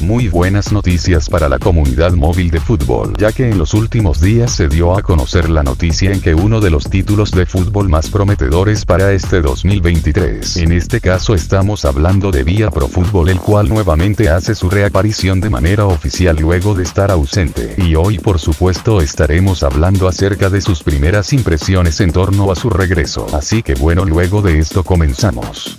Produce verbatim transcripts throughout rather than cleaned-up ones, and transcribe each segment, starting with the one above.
Muy buenas noticias para la comunidad móvil de fútbol, ya que en los últimos días se dio a conocer la noticia en que uno de los títulos de fútbol más prometedores para este dos mil veintitrés. En este caso estamos hablando de Vía Pro Fútbol, el cual nuevamente hace su reaparición de manera oficial luego de estar ausente. Y hoy por supuesto estaremos hablando acerca de sus primeras impresiones en torno a su regreso. Así que bueno, luego de esto comenzamos.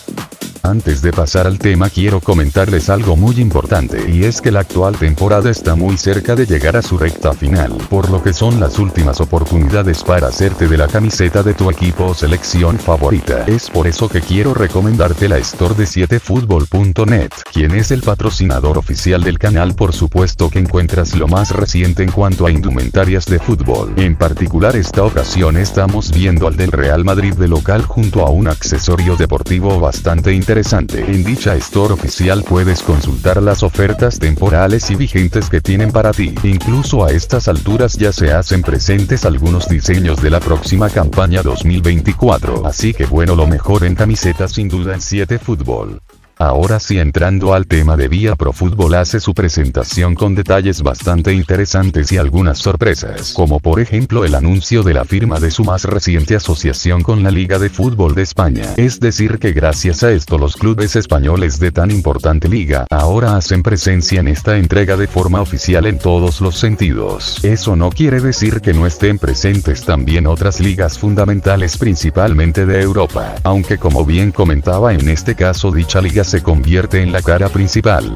Antes de pasar al tema quiero comentarles algo muy importante, y es que la actual temporada está muy cerca de llegar a su recta final, por lo que son las últimas oportunidades para hacerte de la camiseta de tu equipo o selección favorita. Es por eso que quiero recomendarte la store de siete fútbol punto net, quien es el patrocinador oficial del canal. Por supuesto que encuentras lo más reciente en cuanto a indumentarias de fútbol. En particular esta ocasión estamos viendo al del Real Madrid de local junto a un accesorio deportivo bastante interesante. Interesante. En dicha store oficial puedes consultar las ofertas temporales y vigentes que tienen para ti. Incluso a estas alturas ya se hacen presentes algunos diseños de la próxima campaña dos mil veinticuatro. Así que bueno, lo mejor en camisetas sin duda en siete Fútbol. Ahora sí, entrando al tema de Vía Pro Fútbol, hace su presentación con detalles bastante interesantes y algunas sorpresas, como por ejemplo el anuncio de la firma de su más reciente asociación con la Liga de Fútbol de España. Es decir que gracias a esto los clubes españoles de tan importante liga ahora hacen presencia en esta entrega de forma oficial en todos los sentidos. Eso no quiere decir que no estén presentes también otras ligas fundamentales, principalmente de Europa, aunque como bien comentaba, en este caso dicha liga se convierte en la cara principal.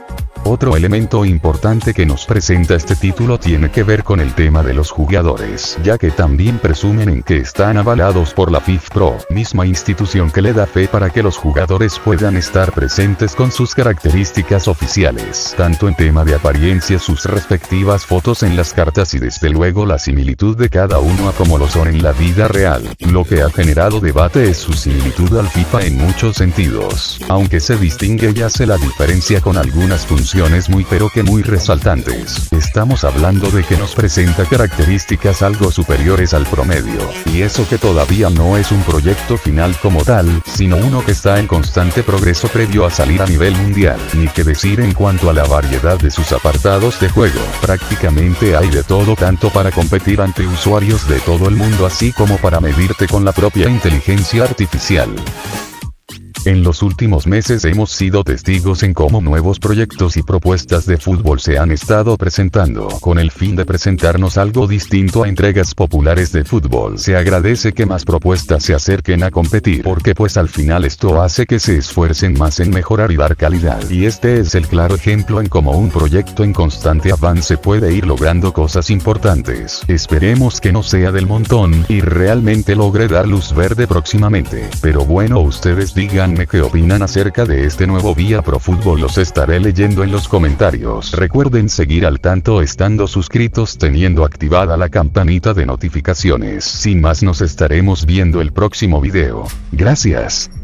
Otro elemento importante que nos presenta este título tiene que ver con el tema de los jugadores, ya que también presumen en que están avalados por la FIFA Pro, misma institución que le da fe para que los jugadores puedan estar presentes con sus características oficiales, tanto en tema de apariencia, sus respectivas fotos en las cartas y desde luego la similitud de cada uno a como lo son en la vida real. Lo que ha generado debate es su similitud al FIFA en muchos sentidos, aunque se distingue y hace la diferencia con algunas funciones muy pero que muy resaltantes. Estamos hablando de que nos presenta características algo superiores al promedio, y eso que todavía no es un proyecto final como tal, sino uno que está en constante progreso previo a salir a nivel mundial. Ni que decir en cuanto a la variedad de sus apartados de juego, prácticamente hay de todo, tanto para competir ante usuarios de todo el mundo así como para medirte con la propia inteligencia artificial. En los últimos meses hemos sido testigos en cómo nuevos proyectos y propuestas de fútbol se han estado presentando, con el fin de presentarnos algo distinto a entregas populares de fútbol. Se agradece que más propuestas se acerquen a competir, porque pues al final esto hace que se esfuercen más en mejorar y dar calidad. Y este es el claro ejemplo en cómo un proyecto en constante avance puede ir logrando cosas importantes. Esperemos que no sea del montón, y realmente logre dar luz verde próximamente. Pero bueno, ustedes digan qué opinan acerca de este nuevo Vía Pro Fútbol, los estaré leyendo en los comentarios. Recuerden seguir al tanto estando suscritos, teniendo activada la campanita de notificaciones. Sin más, nos estaremos viendo el próximo video. Gracias.